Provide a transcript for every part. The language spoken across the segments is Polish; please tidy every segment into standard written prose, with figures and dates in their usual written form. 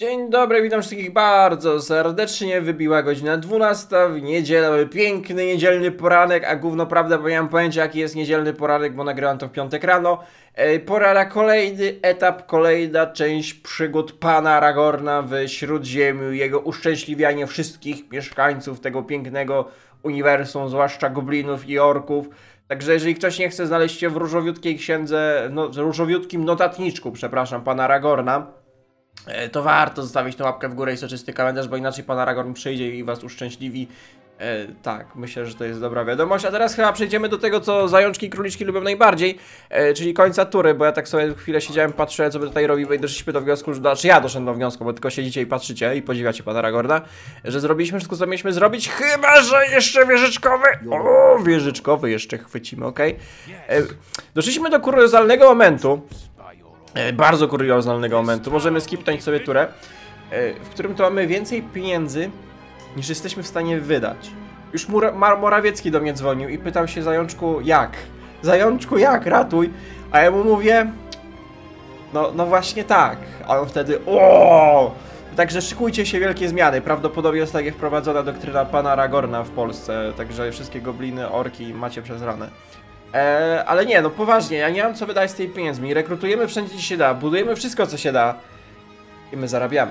Dzień dobry, witam wszystkich bardzo serdecznie. Wybiła godzina 12 w niedzielę, piękny niedzielny poranek, a gówno prawda, bo nie mam pojęcia jaki jest niedzielny poranek, bo nagrywam to w piątek rano. Pora na kolejny etap, kolejna część przygód pana Aragorna w Śródziemiu, jego uszczęśliwianie wszystkich mieszkańców tego pięknego uniwersum, zwłaszcza goblinów i orków. Także jeżeli ktoś nie chce znaleźć się w różowiutkiej księdze, różowiutkim notatniczku, przepraszam, pana Aragorna, to warto zostawić tę łapkę w górę i soczysty kalendarz, bo inaczej pan Aragorn przyjdzie i was uszczęśliwi. Tak, myślę, że to jest dobra wiadomość. A teraz chyba przejdziemy do tego, co zajączki i króliczki lubią najbardziej, czyli końca tury, bo ja tak sobie chwilę siedziałem, patrzyłem, co my tutaj robimy i doszliśmy do wniosku, znaczy ja doszedłem do wniosku, bo tylko siedzicie i patrzycie i podziwiacie pana Aragorna, że zrobiliśmy wszystko, co mieliśmy zrobić, chyba że jeszcze wieżyczkowy, wieżyczkowy jeszcze chwycimy, okej? Doszliśmy do kuriozalnego momentu, bardzo kuriozalnego momentu, możemy skipnąć sobie turę, w którym to mamy więcej pieniędzy niż jesteśmy w stanie wydać. Już Morawiecki do mnie dzwonił i pytał się: Zajączku, jak? Zajączku, jak? Ratuj! A ja mu mówię: no właśnie tak. A on wtedy: o! Także szykujcie się, wielkie zmiany. Prawdopodobnie zostanie wprowadzona doktryna pana Aragorna w Polsce. Także wszystkie gobliny, orki macie przez ranę. Ale nie, no poważnie, ja nie mam co wydać z tej pieniędzmi. Rekrutujemy wszędzie, gdzie się da, budujemy wszystko, co się da. I my zarabiamy.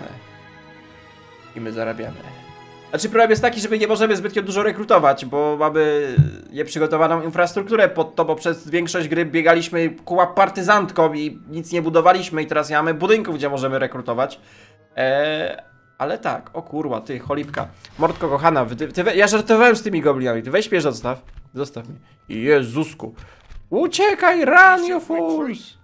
Znaczy problem jest taki, że my nie możemy zbytnio dużo rekrutować, bo mamy nieprzygotowaną infrastrukturę pod to, bo przez większość gry biegaliśmy kuła partyzantką i nic nie budowaliśmy i teraz nie mamy budynków, gdzie możemy rekrutować. Ale tak, o kurwa, ty, cholipka. Mordko kochana, ja żartowałem z tymi goblinami, ty weź mnie, zostaw mnie. Jezusku. Uciekaj, run you fools!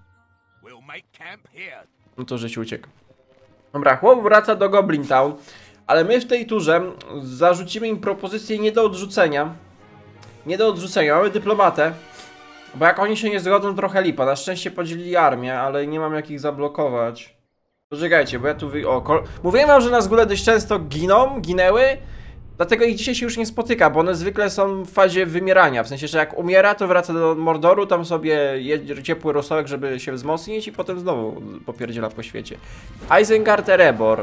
No to, że się uciekł. Dobra, chłop wraca do Goblin Town, ale my w tej turze zarzucimy im propozycję nie do odrzucenia. Mamy dyplomatę, bo jak oni się nie zgodzą, trochę lipa. Na szczęście podzielili armię, ale nie mam jak ich zablokować. Poczekajcie, bo ja tu mówiłem wam, że na zgóle dość często ginęły, dlatego ich dzisiaj się już nie spotyka, bo one zwykle są w fazie wymierania. W sensie, że jak umiera, to wraca do Mordoru, tam sobie jedzie ciepły rosołek, żeby się wzmocnić i potem znowu popierdziela po świecie. Isengard Erebor.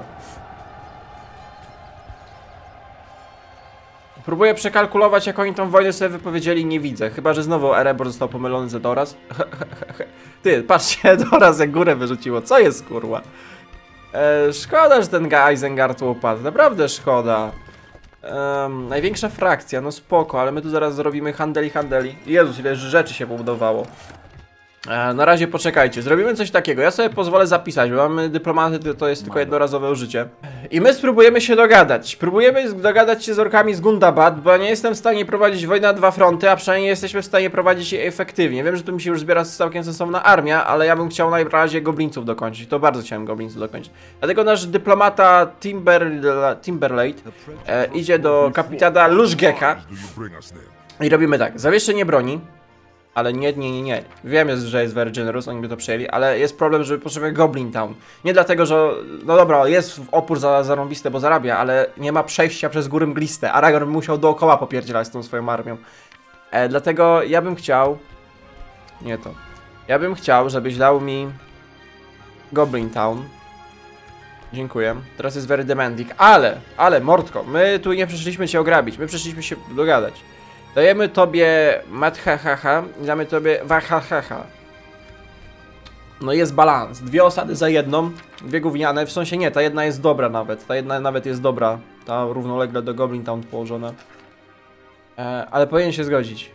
Próbuję przekalkulować, jak oni tą wojnę sobie wypowiedzieli, nie widzę. Chyba że znowu Erebor został pomylony z Doras. Ty, patrzcie, Doras jak górę wyrzuciło. Co jest, kurwa? Szkoda, że ten Isengard upadł. Naprawdę szkoda. Największa frakcja, no spoko, ale my tu zaraz zrobimy handeli. Jezus, ile rzeczy się pobudowało. Na razie poczekajcie, zrobimy coś takiego. Ja sobie pozwolę zapisać, bo mamy dyplomaty, to jest tylko jednorazowe użycie. I my spróbujemy się dogadać. Próbujemy dogadać się z orkami z Gundabad, bo ja nie jestem w stanie prowadzić wojny na dwa fronty, a przynajmniej jesteśmy w stanie prowadzić je efektywnie. Wiem, że tu mi się już zbiera całkiem sensowna armia, ale ja bym chciał na razie goblińców dokończyć. To bardzo chciałem goblińców dokończyć. Dlatego nasz dyplomata Timberlake idzie do kapitana Lużgeka i robimy tak. Zawieszenie broni. Ale nie. Wiem, że jest very generous, oni by to przejęli, ale jest problem, że potrzebujemy Goblin Town. Nie dlatego, że... No dobra, jest opór zarąbisty, bo zarabia, ale nie ma przejścia przez góry mgliste. Aragorn musiał dookoła popierdzielać z tą swoją armią. Dlatego ja bym chciał... Nie to. Ja bym chciał, żebyś dał mi... Goblin Town. Dziękuję. Teraz jest very demanding. Ale, Mordko, my tu nie przyszliśmy cię ograbić, my przyszliśmy się dogadać. Dajemy tobie Mathahaha i damy tobie Wahahaha. No jest balans. Dwie osady za jedną, dwie gówniane. W sensie nie, ta jedna jest dobra nawet. Ta jedna nawet jest dobra. Ta równolegle do Goblin Town położona. Ale powinien się zgodzić.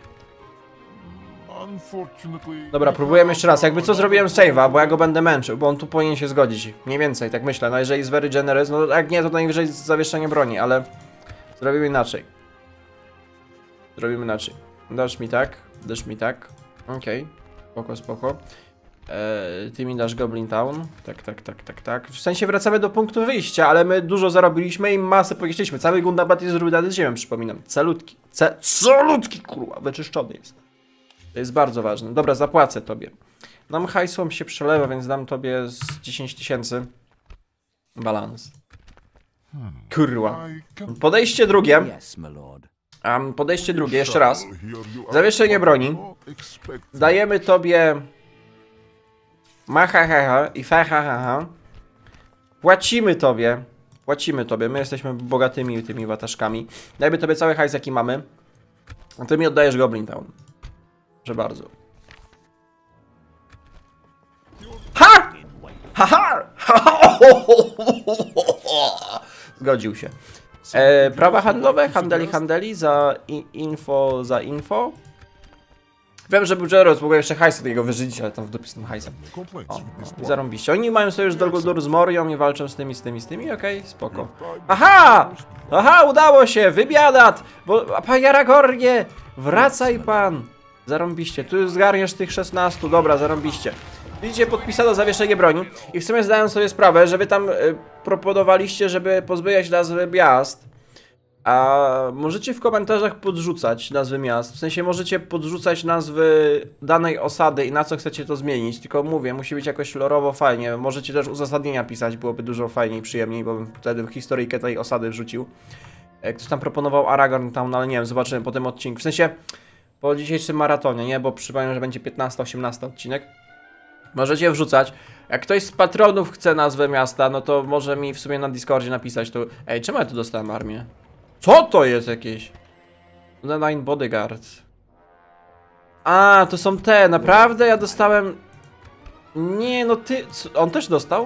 Dobra, próbujemy jeszcze raz. Jakby co zrobiłem z save'a, bo ja go będę męczył, bo on tu powinien się zgodzić. Mniej więcej, tak myślę. No jeżeli jest very generous, no jak nie, to najwyżej zawieszenie broni, ale zrobimy inaczej. Dasz mi tak. Okej. Spoko. Ty mi dasz Goblin Town. Tak. W sensie wracamy do punktu wyjścia, ale my dużo zarobiliśmy i masę pojeździliśmy. Cały Gundabad jest zrównany z ziemią, przypominam. Calutki, kurwa, wyczyszczony jest. To jest bardzo ważne. Dobra, zapłacę tobie. Nam hajsłom się przelewa, więc dam tobie z 10 000. Balans. Kurwa. Podejście drugie. Podejście drugie, jeszcze raz. Zawieszenie broni. Dajemy tobie Mahahaha i Fahahaha. Płacimy tobie. Płacimy tobie. My jesteśmy bogatymi tymi wataszkami. Dajmy tobie cały hajs, jaki mamy. A ty mi oddajesz Goblin Town. Proszę bardzo. Ha! Ha! Ha! Zgodził się. Prawa handlowe, handeli za info. Wiem, że był Jeros, mogłem jeszcze hajs do niego wyrzucić, ale tam w dupie z tym hajsem. O, i zarąbiście. Oni mają sojusz z Dol Guldur z Morią i walczą z tymi, okej, spoko. Aha! Aha, udało się! Wybiadat! Bo, panie Aragornie! Wracaj pan! Zarąbiście, tu już zgarniesz tych 16, dobra, zarąbiście. Widzicie, podpisano zawieszenie broni i w sumie zdałem sobie sprawę, że wy tam proponowaliście, żeby pozbyć nazwy miast. A możecie w komentarzach podrzucać nazwy miast, w sensie możecie podrzucać nazwy danej osady i na co chcecie to zmienić, tylko mówię, musi być jakoś lorowo fajnie, możecie też uzasadnienia pisać, byłoby dużo fajniej i przyjemniej, bo bym wtedy historyjkę tej osady wrzucił. Ktoś tam proponował Aragorn tam, no ale nie wiem, zobaczymy po tym odcinku, w sensie po dzisiejszym maratonie, nie, bo przypomnę, że będzie 15-18 odcinek. Możecie wrzucać. Jak ktoś z patronów chce nazwę miasta, no to może mi w sumie na Discordzie napisać tu. Ej, czemu ja tu dostałem armię? Co to jest jakieś? The Nine Bodyguards. A, to są te, naprawdę? Ja dostałem... Nie, no ty... On też dostał?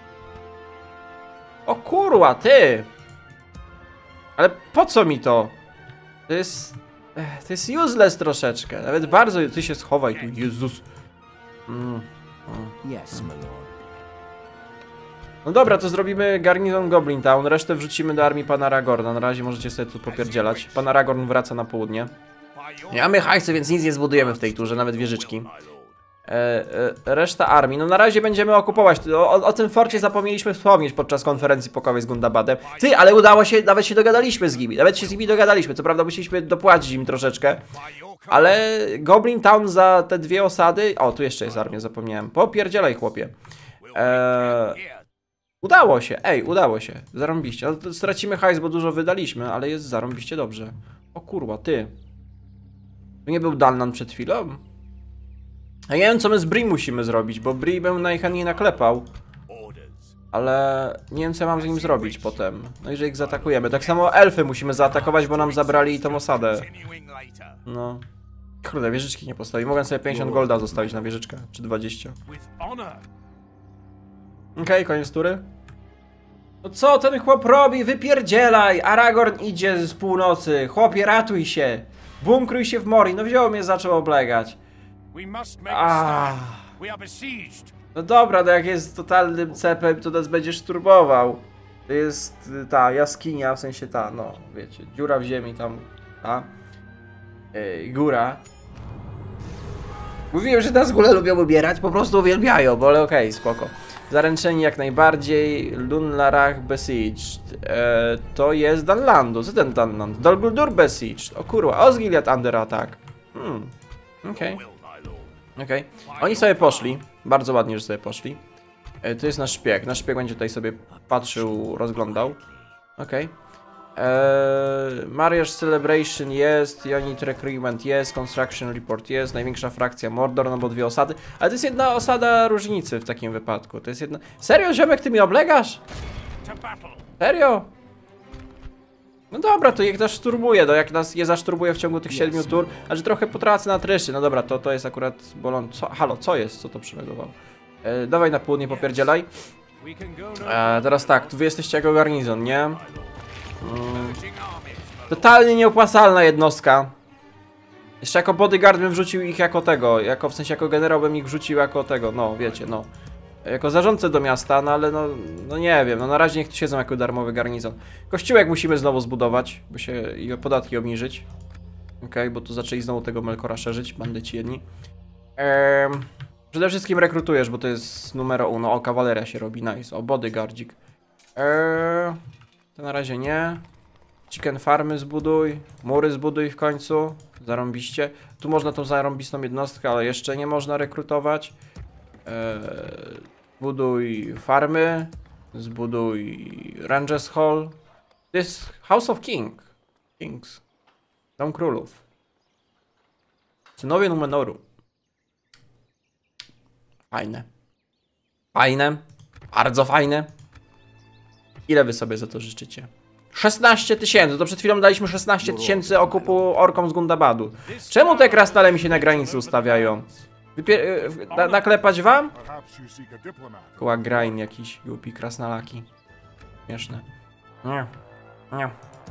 O kurwa, ty! Ale po co mi to? To jest... To jest useless troszeczkę. Nawet bardzo... Ty się schowaj tu, Jezus. No dobra, to zrobimy garnizon Goblin Town, resztę wrzucimy do armii pana Aragorna. Na razie możecie sobie tu popierdzielać. Pan Aragorn wraca na południe. Nie mamy hajsu, więc nic nie zbudujemy w tej turze, nawet wieżyczki. Reszta armii, no na razie będziemy okupować. O tym forcie zapomnieliśmy wspomnieć podczas konferencji pokojowej z Gundabadem. Ty, ale udało się, nawet się dogadaliśmy z nimi. Nawet się z nimi dogadaliśmy, co prawda musieliśmy dopłacić im troszeczkę. Ale Goblin Town za te dwie osady... O, tu jeszcze jest armia, zapomniałem. Popierdzielaj, chłopie. Udało się, udało się. Zarąbiście. No, stracimy hajs, bo dużo wydaliśmy, ale jest zarąbiście dobrze. O kurwa, ty. Tu nie był Dalnan przed chwilą? A ja nie wiem, co my z Bree musimy zrobić, bo Bree bym najchętniej naklepał. Ale nie wiem, co ja mam z nim zrobić potem. No i że ich zaatakujemy. Tak samo elfy musimy zaatakować, bo nam zabrali tą osadę. No. Kurde, wieżyczki nie postawi. Mogę sobie 50 golda zostawić na wieżyczkę. Czy 20. Okej, koniec tury. No co ten chłop robi? Wypierdzielaj! Aragorn idzie z północy. Chłopie, ratuj się. Bunkruj się w Mori. No wziął mnie, zaczął oblegać. No dobra, no jak jest totalnym cepem, to nas będziesz turbował. To jest ta jaskinia, w sensie ta, no wiecie, dziura w ziemi tam, ta. Góra. Mówiłem, że nas góle lubią ubierać, po prostu uwielbiają, bo ale okej, spoko. Zaręczeni jak najbardziej. Lunlarach Besieged. To jest Danlandu. Co ten Danland? Dol Guldur Besieged. O kurwa, Osgiliath under attack. Okej. Oni sobie poszli. Bardzo ładnie, że sobie poszli. To jest nasz szpieg. Nasz szpieg będzie tutaj sobie patrzył, rozglądał. Okej. Marriage Celebration jest, Unit Recruitment jest, Construction Report jest, największa frakcja Mordor, no bo dwie osady. Ale to jest jedna osada różnicy w takim wypadku. To jest jedna... Serio, ziomek, ty mi oblegasz? Serio? No dobra, to jak nas szturmuje, no jak nas je zaszturmuje w ciągu tych 7 tur, a że trochę potracę na tryszy, no dobra, to jest akurat bolące. Halo, co jest? Co to przylegowało? Dawaj na południe, popierdzielaj. Teraz tak, tu wy jesteście jako garnizon, nie? Totalnie nieopłacalna jednostka. Jeszcze jako bodyguard bym wrzucił ich jako tego, w sensie jako generał bym ich wrzucił jako tego, no wiecie, no. Jako zarządcę do miasta, no ale no nie wiem, no na razie niech tu siedzą jako darmowy garnizon. Kościółek musimy znowu zbudować, by się i podatki obniżyć. Okej, bo tu zaczęli znowu tego Melkora szerzyć, bandyci jedni. Przede wszystkim rekrutujesz, bo to jest numero uno. O, kawaleria się robi, nice. O, bodyguardzik. To na razie nie. Chicken farmy zbuduj. Mury zbuduj w końcu. Zarąbiście. Tu można tą zarąbistą jednostkę, ale jeszcze nie można rekrutować. Buduj farmy. Zbuduj Ranges Hall. To jest House of Kings. Dom królów. Synowie Numenoru. Fajne. Fajne. Bardzo fajne. Ile wy sobie za to życzycie? 16 000, to przed chwilą daliśmy 16 000 okupu orkom z Gundabadu. Czemu te krasnale mi się na granicy ustawiają? Naklepać wam? Koła grain jakiś, głupi krasnalaki. Śmieszne. Nie. Nie.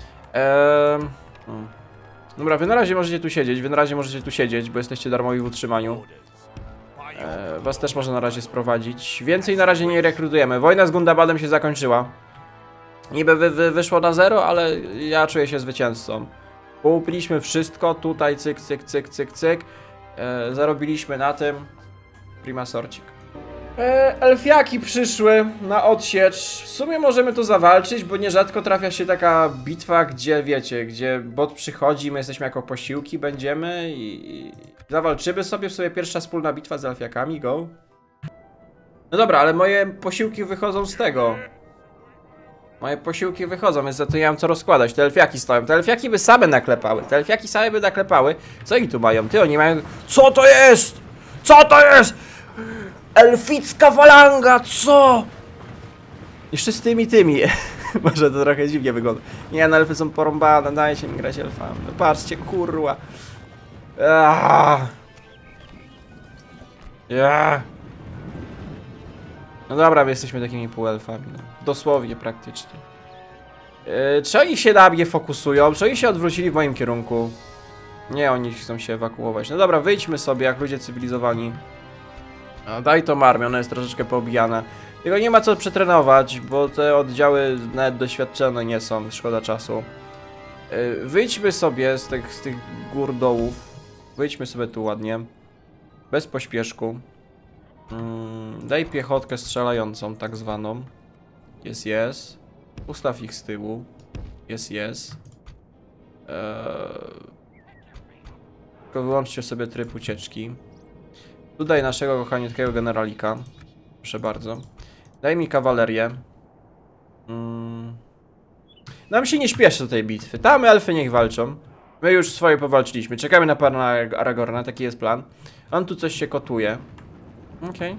Dobra, wy na razie możecie tu siedzieć, bo jesteście darmowi w utrzymaniu. Was też można na razie sprowadzić. Więcej na razie nie rekrutujemy. Wojna z Gundabadem się zakończyła. Niby wyszło na 0, ale ja czuję się zwycięzcą. Połupiliśmy wszystko, tutaj cyk, cyk, cyk, cyk, cyk. Zarobiliśmy na tym. Prima sorcik. Elfiaki przyszły na odsiecz. W sumie możemy to zawalczyć, bo nierzadko trafia się taka bitwa, gdzie wiecie, gdzie bot przychodzi, my jesteśmy jako posiłki, będziemy i zawalczymy sobie. W sobie pierwsza wspólna bitwa z elfiakami, go. No dobra, ale moje posiłki wychodzą z tego. Moje posiłki wychodzą, więc za to nie mam co rozkładać. Te elfiaki stoją. Te elfiaki by same naklepały. Co oni tu mają? Ty, oni mają... Co to jest? Co to jest? Elficka falanga, co? Jeszcze z tymi. Może to trochę dziwnie wygląda. Nie, no elfy są porąbane, dajcie mi grać elfami. No patrzcie, kurwa. No dobra, my jesteśmy takimi półelfami, no. Dosłownie, praktycznie. Czy oni się na mnie fokusują? Czy oni się odwrócili w moim kierunku? Nie, oni chcą się ewakuować. No dobra, wyjdźmy sobie jak ludzie cywilizowani. Daj tą armię, ona jest troszeczkę poobijana. Tylko nie ma co przetrenować, bo te oddziały nawet doświadczone nie są, szkoda czasu. Wyjdźmy sobie z tych gór dołów. Wyjdźmy sobie tu ładnie. Bez pośpieszku. Daj piechotkę strzelającą, tak zwaną. Jest. Ustaw ich z tyłu. Jest. Tylko wyłączcie sobie tryb ucieczki. Tutaj naszego kochaniutkiego generalika. Proszę bardzo. Daj mi kawalerię. Nam się nie śpieszy do tej bitwy. Tam elfy niech walczą. My już swoje powalczyliśmy. Czekamy na pana Aragorna, taki jest plan. On tu coś się kotuje. Okej.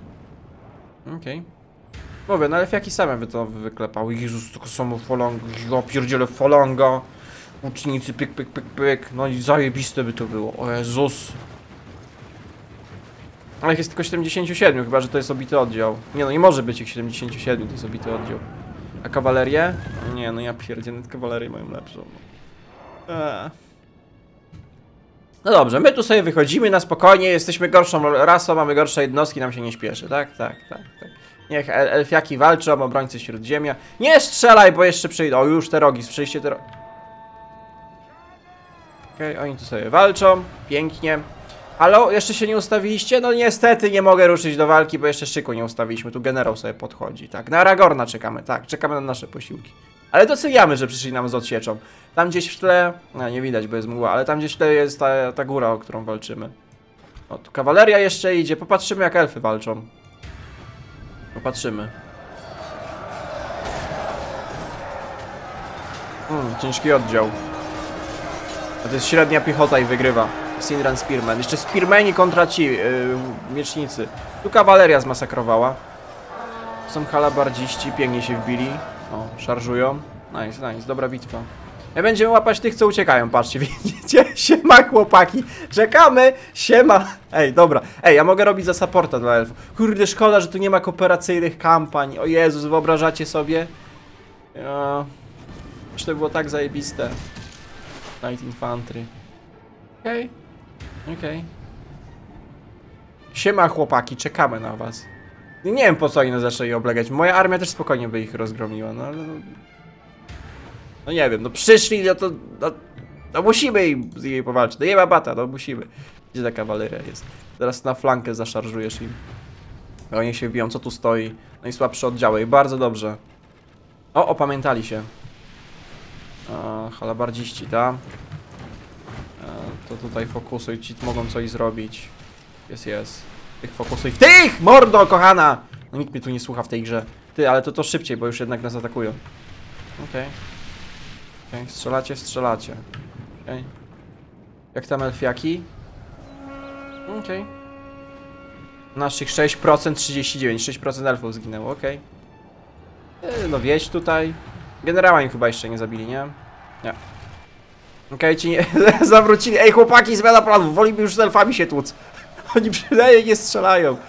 Mówię, no elfiaki same by to wyklepały. Jezus, tylko są falanga. Ja pierdzielę falanga. Łucznicy, pyk. No i zajebiste by to było. O Jezus. Ale jest tylko 77, chyba że to jest obity oddział. Nie no, nie może być ich 77, to jest obity oddział. A kawalerię? Nie no, ja pierdzielę, kawalerię mają lepszą. No dobrze, my tu sobie wychodzimy na spokojnie, jesteśmy gorszą rasą, mamy gorsze jednostki, nam się nie śpieszy, tak? Niech elfiaki walczą, obrońcy Śródziemia. Nie strzelaj, bo jeszcze przyjdą. O, już te rogi, słyszeliście te rogi. Okej, oni tu sobie walczą, pięknie. Halo, jeszcze się nie ustawiliście? No niestety nie mogę ruszyć do walki, bo jeszcze szyku nie ustawiliśmy. Tu generał sobie podchodzi, tak. Na Aragorna czekamy, tak. Czekamy na nasze posiłki. Ale doceniamy, że przyszli nam z odsieczą. Tam gdzieś w tle... No, nie widać, bo jest mgła, ale tam gdzieś w tle jest ta góra, o którą walczymy. O, tu kawaleria jeszcze idzie. Popatrzymy, jak elfy walczą. Popatrzymy. Ciężki oddział. A to jest średnia piechota i wygrywa. Sindran Spearman. Jeszcze Spearmani kontra ci miecznicy. Tu kawaleria zmasakrowała. Są halabardziści, pięknie się wbili. O, szarżują. Nice, dobra bitwa. My będziemy łapać tych, co uciekają, patrzcie, widzicie? Siema chłopaki, czekamy, siema. Ej, dobra, ja mogę robić za supporta dla elfów. Kurde, szkoda, że tu nie ma kooperacyjnych kampań. O Jezus, wyobrażacie sobie? Już to było tak zajebiste. Light Infantry. Okej. Siema chłopaki, czekamy na was. Nie wiem, po co oni zaczęli oblegać. Moja armia też spokojnie by ich rozgromiła, no ale... No nie wiem, no przyszli, no to... No musimy z jej powalczyć. No nie ma bata, no musimy. Gdzie ta kawaleria jest? Zaraz na flankę zaszarżujesz im. Oni się biją, co tu stoi. Najsłabsze oddziały i bardzo dobrze. O, opamiętali się. Halabardziści, tak? To tutaj fokusuj, ci mogą coś zrobić. Jest. Tych fokusuj. Tych! Mordo, kochana! No nikt mnie tu nie słucha w tej grze. Ty, ale to szybciej, bo już jednak nas atakują. Okej. Strzelacie. Okej. Jak tam elfiaki? Okej. Naszych 6%, 39. 6% elfów zginęło, okej. No wieź tutaj. Generała im chyba jeszcze nie zabili, nie? Nie. Okej, ci nie... zawrócili. Ej, chłopaki, zmiana planów. Wolimy już z elfami się tłuc. Oni przynajmniej nie strzelają.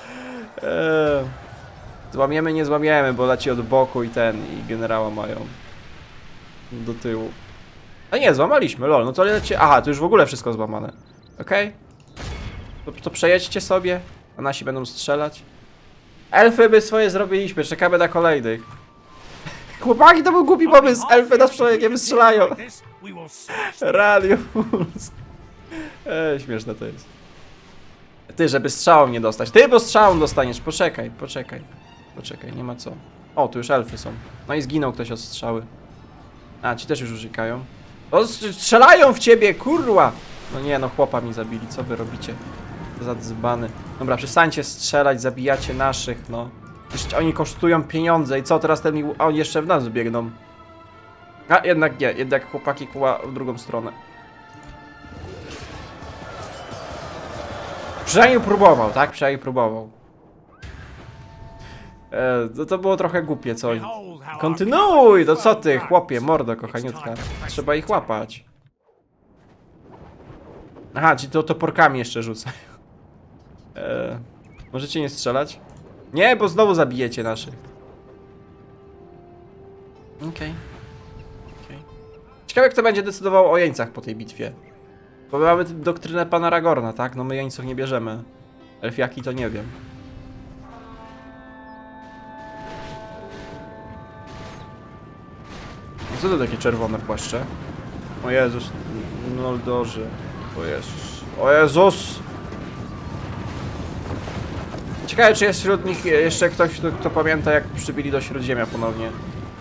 Złamiemy, nie złamiemy, bo leci od boku i i generała mają. Do tyłu. A nie, złamaliśmy, lol. No to leci... Aha, to już w ogóle wszystko złamane. Okej. To przejedźcie sobie, a nasi będą strzelać. Elfy by swoje zrobiliśmy, czekamy na kolejnych. Chłopaki, to był głupi pomysł, elfy nas nie wystrzelają. Radius. Śmieszne to jest. Ty, żeby strzałą nie dostać. Ty, bo strzałą dostaniesz, poczekaj. Poczekaj, nie ma co. O, tu już elfy są. No i zginął ktoś od strzały. A, ci też już uciekają. O, strzelają w ciebie, kurwa! No nie, no chłopa mi zabili, co wy robicie? Za dzbany. Dobra, przestańcie strzelać, zabijacie naszych, no. Jeszcze oni kosztują pieniądze i co teraz ten mi... A oni jeszcze w nas biegną. A, jednak nie, jednak chłopaki kuła w drugą stronę. Przynajmniej próbował, tak? Przynajmniej próbował. To było trochę głupie, co? Kontynuuj! No co ty, chłopie, mordo, kochaniutka. Trzeba ich łapać. Aha, ci to toporkami jeszcze rzucają. Możecie nie strzelać? Nie, bo znowu zabijecie naszych. Okej. Ciekawe, kto będzie decydował o jeńcach po tej bitwie. Bo my mamy doktrynę pana Aragorna, tak? No my jeńców nie bierzemy. Elfiaki to nie wiem. Co to takie czerwone płaszcze? O Jezus, Noldorze. O Jezus. O Jezus! Ciekawe, czy jest wśród nich jeszcze ktoś, kto pamięta, jak przybili do Śródziemia ponownie.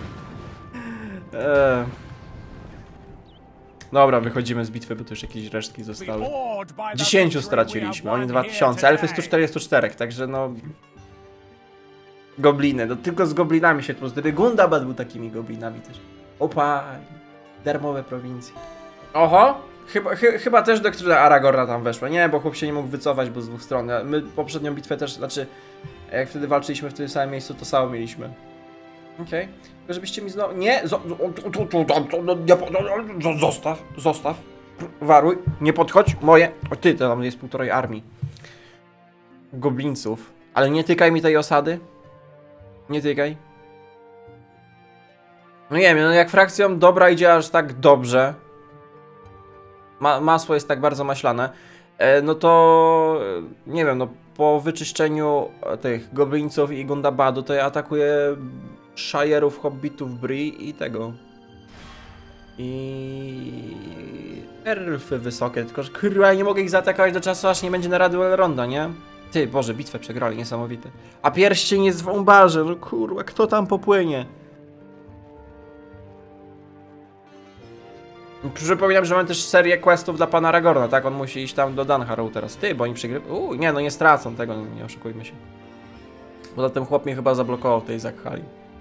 Dobra, wychodzimy z bitwy, bo tu już jakieś resztki zostały. 10 straciliśmy, oni 2000, elfy 144, także no... Gobliny, no tylko z goblinami się tu... Gdyby Gundabad był takimi goblinami też. Opa, darmowe prowincje. Oho, chyba też doktryna Aragorna tam weszła. Nie, bo chłop się nie mógł wycofać, bo z dwóch stron. My poprzednią bitwę też, znaczy, jak wtedy walczyliśmy w tym samym miejscu, to samo mieliśmy. Okej, tylko żebyście mi znowu... Nie, zostaw. Waruj, nie podchodź, moje... O ty, to tam jest 1,5 armii. Goblińców. Ale nie tykaj mi tej osady. Nie tykaj. No nie wiem, no jak frakcją dobra idzie aż tak dobrze. Masło jest tak bardzo maślane. No to... Nie wiem, no po wyczyszczeniu tych goblińców i Gundabadu to ja atakuję Shire'ów, Hobbitów, Bree i tego. I... Elfy wysokie, tylko że kurwa nie mogę ich zaatakować do czasu, aż nie będzie narady Elronda, nie? Ty, Boże, bitwę przegrali, niesamowite. A pierścień jest w wąbarze, no kurwa, kto tam popłynie? Przypominam, że mam też serię questów dla pana Aragorna, tak? On musi iść tam do Dunharrow teraz. Ty, bo oni przegrywają. Nie, no nie stracą tego, nie oszukujmy się. Poza tym chłop mnie chyba zablokował w tej Zakhali.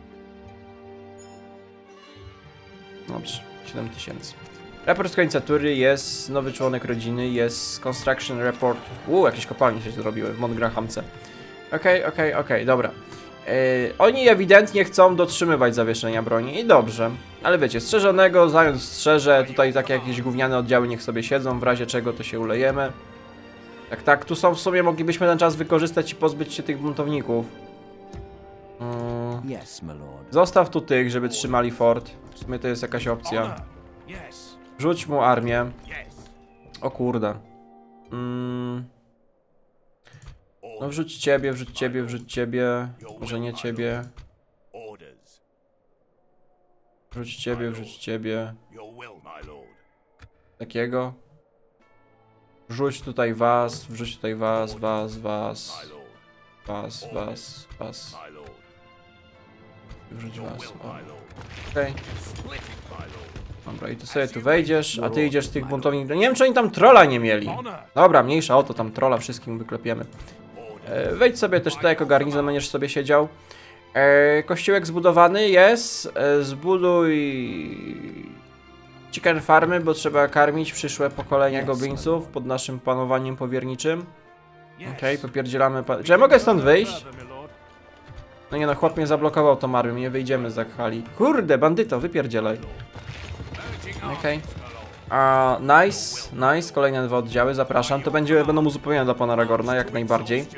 Dobrze, 7000. Raport z końca tury, jest nowy członek rodziny, jest construction report. Jakieś kopalnie się zrobiły w Mongrahamce. Okej, dobra. Oni ewidentnie chcą dotrzymywać zawieszenia broni i dobrze. Ale wiecie, strzeżonego, zając strzeże, tutaj takie jakieś gówniane oddziały niech sobie siedzą, w razie czego to się ulejemy. Tak, tu są w sumie, moglibyśmy ten czas wykorzystać i pozbyć się tych buntowników. Zostaw tu tych, żeby trzymali fort. W sumie to jest jakaś opcja. Rzuć mu armię. O kurde. No wrzuć ciebie. Może nie ciebie. Wrzuć ciebie. Takiego. Wrzuć tutaj was. Wrzuć tutaj was. Wrzuć was. Okej. Dobra, i ty sobie tu wejdziesz, a ty idziesz z tych buntowników. Nie wiem, czy oni tam trolla nie mieli. Dobra, mniejsza o to, tam trolla wszystkim wyklepiemy. Wejdź sobie też tutaj jako garnizon, będziesz sobie siedział. Kościółek zbudowany jest. Zbuduj chicken farmy, bo trzeba karmić przyszłe pokolenia goblińców pod naszym panowaniem powierniczym. Okej, popierdzielamy. Czy ja mogę stąd wyjść? No nie no, chłop mnie zablokował tą armią, nie wyjdziemy z Zakhali. Kurde, bandyto, wypierdzielaj. Okej. Nice, nice, kolejne 2 oddziały, zapraszam. To będą uzupełnione dla pana Aragorna, jak najbardziej.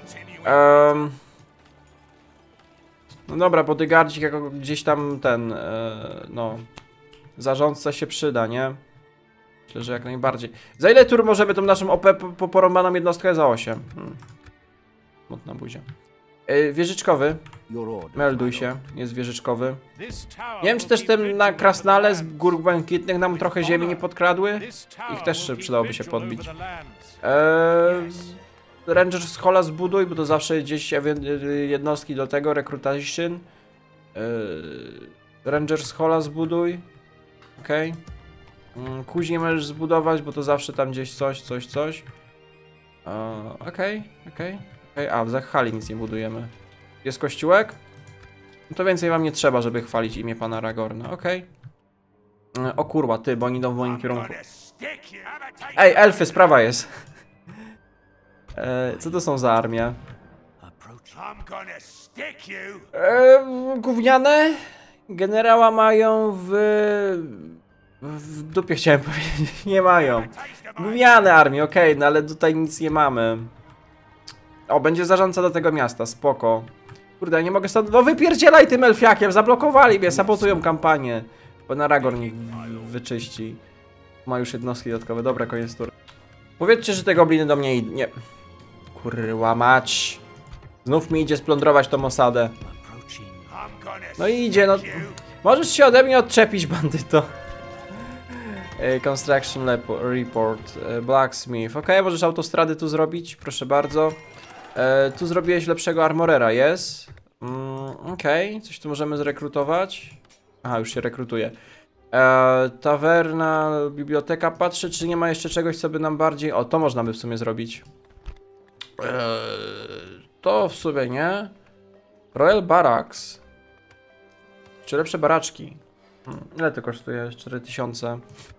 No dobra, bodyguardzik jako gdzieś tam ten, no, zarządca się przyda, nie? Myślę, że jak najbardziej. Za ile tur możemy tą naszą OP porąbaną jednostkę? Za 8. Smutna buzia. Wieżyczkowy. Melduj się, jest wieżyczkowy. Nie wiem, czy też tym na Krasnale z gór błękitnych nam trochę ziemi nie podkradły. Ich też przydałoby się podbić. Ranger z Hola zbuduj, bo to zawsze gdzieś jednostki do tego, recruitation. Ranger z Hola zbuduj. Okej. Kuźnie możesz zbudować, bo to zawsze tam gdzieś coś. Okej. A, w Zakhali nic nie budujemy. Jest kościółek? No to więcej wam nie trzeba, żeby chwalić imię pana Aragorna, okej. O kurwa, ty, bo oni idą w moim kierunku. Ej, elfy, sprawa jest. Co to są za armie? Gówniane? Generała mają w dupie chciałem powiedzieć, nie mają. Gówniane armie, okej, no ale tutaj nic nie mamy. O, będzie zarządca do tego miasta, spoko. Kurde, nie mogę stąd... No wypierdzielaj tym elfiakiem, zablokowali mnie, sabotują kampanię. Pan Aragorn ich wyczyści. Ma już jednostki dodatkowe, dobra, koniec tury. Powiedzcie, że te gobliny do mnie idą. Nie. Kurwa mać. Znów mi idzie splądrować tą osadę. No i idzie, no. Możesz się ode mnie odczepić, bandyto. Construction report. Blacksmith. Okej, możesz autostrady tu zrobić, proszę bardzo. Tu zrobiłeś lepszego armorera, jest. Okej, coś tu możemy zrekrutować. Aha, już się rekrutuje. Tawerna, biblioteka. Patrzę, czy nie ma jeszcze czegoś, co by nam bardziej... O, to można by w sumie zrobić. To w sumie nie. Royal Barracks. Czy lepsze baraczki? Ile to kosztuje? 4000.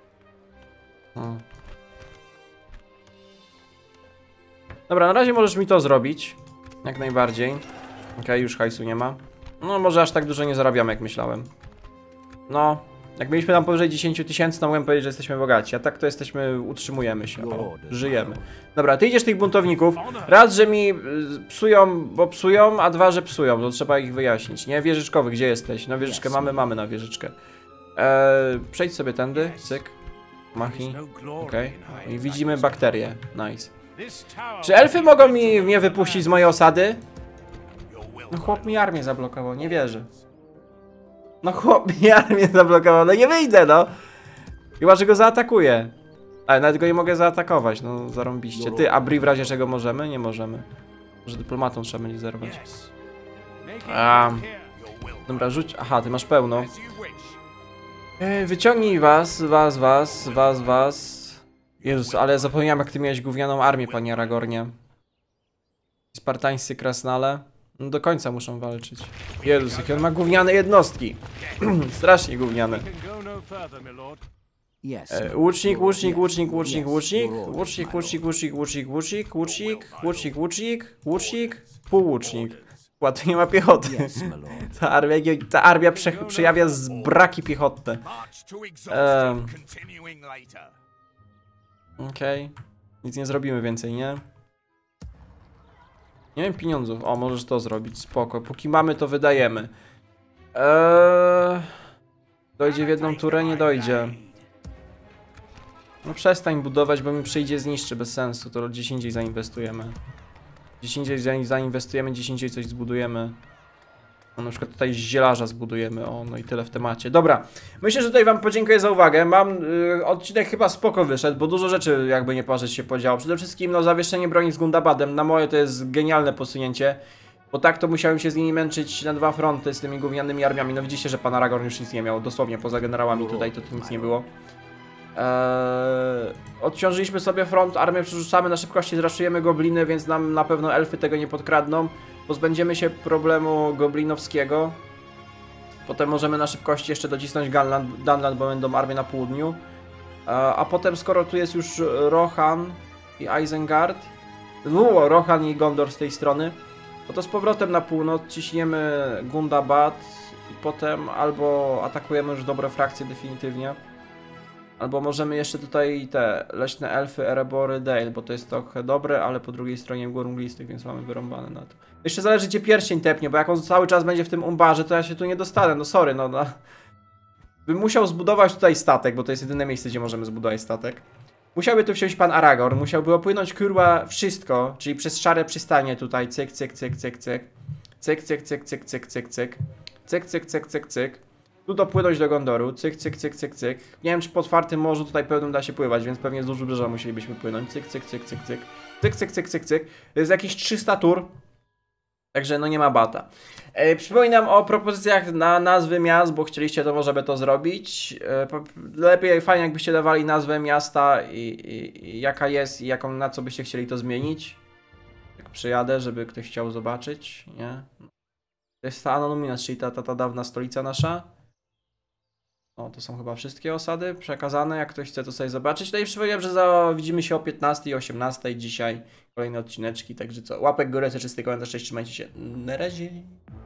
Dobra, na razie możesz mi to zrobić. Jak najbardziej. Okej, już hajsu nie ma. No, może aż tak dużo nie zarabiamy, jak myślałem. No, jak mieliśmy tam powyżej 10 000, to mogłem powiedzieć, że jesteśmy bogaci. A tak to jesteśmy, utrzymujemy się. O, żyjemy. Dobra, ty idziesz tych buntowników. Raz, że mi psują, bo psują, a dwa, że psują. To trzeba ich wyjaśnić. Nie, wieżyczkowy, gdzie jesteś? Na wieżyczkę mamy na wieżyczkę. Przejdź sobie tędy, cyk. Machi. Okej. I widzimy bakterie. Nice. Czy elfy mogą mnie wypuścić z mojej osady? No chłop mi armię zablokował, nie wierzę. No chłop mi armię zablokował, no nie wyjdę, no. Chyba, że go zaatakuję. Ale nawet go nie mogę zaatakować, no zarąbiście. Ty, a Bri w razie czego możemy? Nie możemy. Może dyplomatą trzeba będzie zerwać. Dobra, rzuć. Aha, ty masz pełno. Wyciągnij was. Jezus, ale zapomniałem, jak ty miałeś gównianą armię, panie Aragornie. Spartańscy krasnale. No do końca muszą walczyć. Jezus, jakie on ma gówniane jednostki. Strasznie gówniane. Łucznik, półłucznik. Tu nie ma piechoty. Ta armia przejawia braki piechotne. Okej. Nic nie zrobimy więcej, nie? Nie wiem pieniądzów. O, możesz to zrobić, spoko. Póki mamy, to wydajemy. Dojdzie w jedną turę? Nie dojdzie. No przestań budować, bo mi przyjdzie zniszczy, bez sensu. To gdzieś indziej zainwestujemy. Gdzieś indziej zainwestujemy, gdzieś indziej coś zbudujemy. No, na przykład tutaj zielarza zbudujemy. O, no i tyle w temacie. Dobra, myślę, że tutaj wam podziękuję za uwagę. Mam odcinek chyba spoko wyszedł, bo dużo rzeczy jakby nie patrzeć się podziało. Przede wszystkim no zawieszenie broni z Gundabadem. Na moje to jest genialne posunięcie. Bo tak to musiałem się z nimi męczyć na 2 fronty z tymi gównianymi armiami. No widzicie, że pan Aragorn już nic nie miał. Dosłownie poza generałami tutaj to nic nie było. Odciążyliśmy sobie front, armię przerzucamy na szybkości, zraszujemy gobliny, więc nam na pewno elfy tego nie podkradną. Pozbędziemy się problemu goblinowskiego. Potem możemy na szybkości jeszcze docisnąć Dunland, bo będą armie na południu. A potem, skoro tu jest już Rohan i Isengard, Rohan i Gondor z tej strony, No to z powrotem na północ ciśniemy Gundabad i potem albo atakujemy już dobre frakcje definitywnie. Albo możemy jeszcze tutaj te leśne elfy, Erebory, Dale, bo to jest trochę dobre, ale po drugiej stronie gór mglistych, więc mamy wyrąbane na to. Jeszcze zależy, gdzie pierścień tepnie, bo jak on cały czas będzie w tym umbarze, to ja się tu nie dostanę, no sorry, no. Bym musiał zbudować tutaj statek, bo to jest jedyne miejsce, gdzie możemy zbudować statek. Musiałby tu wsiąść pan Aragorn, musiałby opłynąć kurwa wszystko, czyli przez szare przystanie tutaj, cyk, cyk, cyk, cyk, cyk. Cyk, cyk, cyk, cyk, cyk, cyk, cyk. Cyk, cyk, cyk, cyk, cyk. Tu dopłynąć do Gondoru, cyk, cyk, cyk, cyk, cyk. Nie wiem, czy po otwartym morzu tutaj pełnym da się pływać, więc pewnie wzdłuż wybrzeża musielibyśmy płynąć. Cyk, cyk, cyk, cyk, cyk. Cyk, cyk, cyk, cyk, cyk. To jest jakieś 300 tur. Także no nie ma bata. Przypominam o propozycjach na nazwy miast, bo chcieliście to może by to zrobić. Lepiej, fajnie jakbyście dawali nazwę miasta i jaka jest i jaką, na co byście chcieli to zmienić. Jak przyjadę, żeby ktoś chciał zobaczyć, nie? To jest ta Anonuminas, czyli ta dawna stolica nasza. O, to są chyba wszystkie osady przekazane. Jak ktoś chce to sobie zobaczyć. No i przypominam, że widzimy się o 15 i 18 dzisiaj. Kolejne odcineczki, także co? Łapek w górę, czysty komentarz, cześć, trzymajcie się. Na razie.